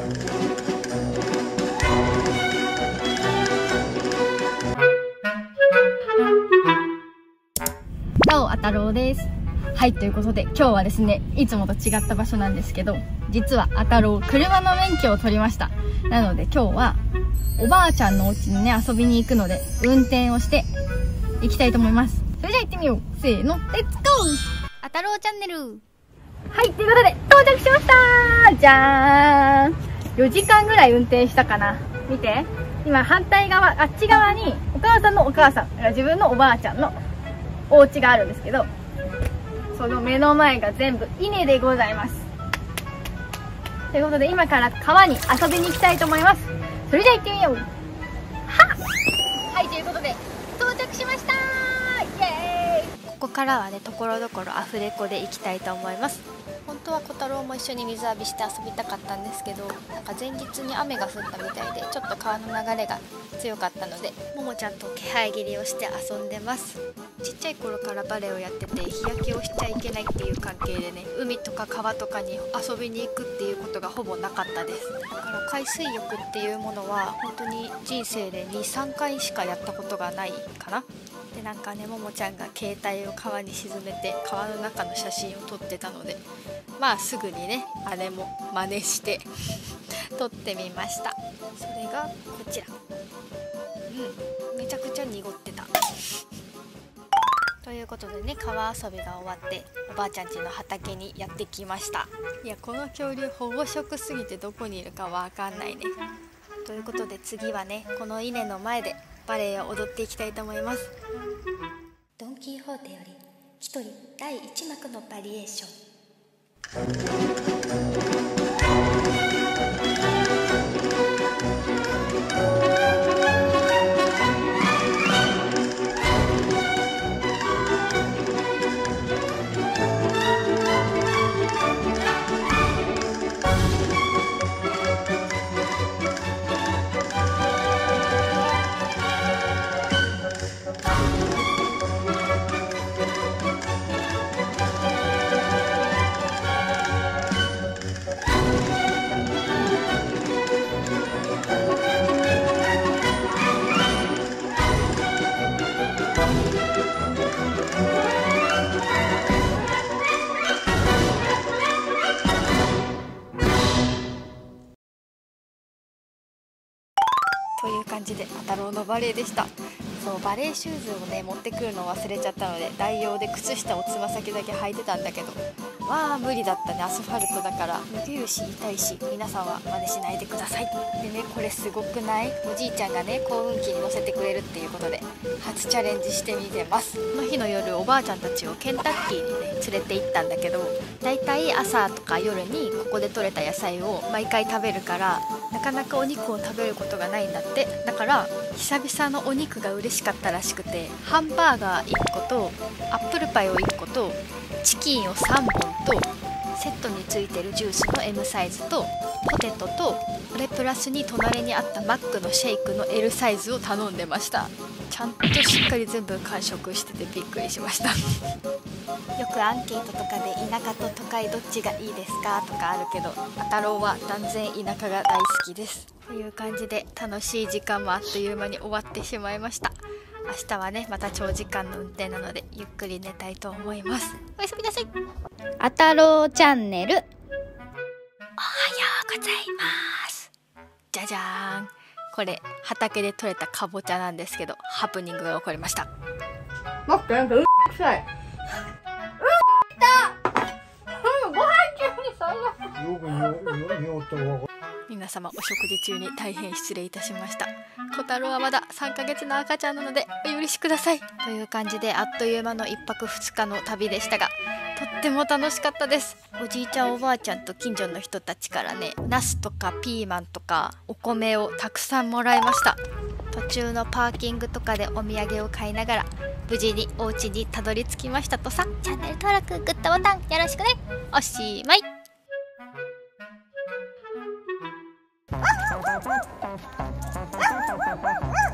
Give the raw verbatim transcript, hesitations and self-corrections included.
どうあたろうです。はい、ということで今日はですね、いつもと違った場所なんですけど、実はあたろう車の免許を取りました。なので今日はおばあちゃんのお家にね遊びに行くので、運転をして行きたいと思います。それじゃあ行ってみよう。せーの、レッツゴー。あたろうチャンネル。はい、ということで到着しましたー。じゃーん。よじかんぐらい運転したかな。見て、今反対側、あっち側にお母さんのお母さん、自分のおばあちゃんのお家があるんですけど、その目の前が全部稲でございます。ということで今から川に遊びに行きたいと思います。それじゃあ行ってみよう。はっ。はい、ということで到着しましたー。イエーイ。ここからはね、ところどころアフレコで行きたいと思います。本当は小太郎も一緒に水浴びして遊びたかったんですけど、なんか前日に雨が降ったみたいでちょっと川の流れが強かったので、ももちゃんと気配切りをして遊んでます。ちっちゃい頃からバレエをやってて、日焼けをしちゃいけないっていう関係でね、海とか川とかに遊びに行くっていうことがほぼなかったです。だから海水浴っていうものは本当に人生でにさんかいしかやったことがないかな。で、なんかね、ももちゃんが携帯を川に沈めて川の中の写真を撮ってたので、まあすぐにね、あれも真似して撮ってみました。それがこちら。うん、めちゃくちゃ濁ってた。ということでね、川遊びが終わっておばあちゃん家の畑にやってきました。いや、この恐竜保護色すぎてどこにいるかわかんないね。ということで次はね、この稲の前でバレエを踊っていきたいと思います。ドン・キーホーテより一人だいいち幕のバリエーション。という感じであたろうのバレエでした。そう、バレエシューズをね持ってくるの忘れちゃったので、代用で靴下をつま先だけ履いてたんだけど、まあ無理だったね。アスファルトだから脱げるし痛いし、皆さんは真似しないでください。でね、これすごくない？おじいちゃんがね幸運期に乗せてくれるっていうことで初チャレンジしてみてます。この日の夜、おばあちゃんたちをケンタッキーにね連れて行ったんだけど、だいたい朝とか夜にここで採れた野菜を毎回食べるから、なかなかお肉を食べることがないんだって。だから久々のお肉が嬉しかったらしくて、ハンバーガーいっことアップルパイをいっことチキンをさんぼんとセットについてるジュースの エム サイズとポテトと、これプラスに隣にあったマックのシェイクの エル サイズを頼んでました。ちゃんとしっかり全部完食しててびっくりしましたよくアンケートとかで田舎と都会どっちがいいですかとかあるけど、あたろうは断然田舎が大好きです。という感じで楽しい時間もあっという間に終わってしまいました。明日はねまた長時間の運転なのでゆっくり寝たいと思います。おやすみなさい。あたろうチャンネル、おはようございます。じゃじゃーん。これ畑で採れたかぼちゃなんですけど、ハプニングが起こりました。待って、なんかうん臭い。うんだ。うん、ご飯中に最悪。よく匂ったわ。皆様お食事中に大変失礼いたしました。小太郎はまださんかげつの赤ちゃんなのでお許しください。という感じであっという間のいっぱくふつかの旅でしたが、とっても楽しかったです。おじいちゃんおばあちゃんと近所の人たちからね、ナスとかピーマンとかお米をたくさんもらいました。途中のパーキングとかでお土産を買いながら無事にお家にたどり着きましたとさ。チャンネル登録、グッドボタンよろしくね。おしまい。あっ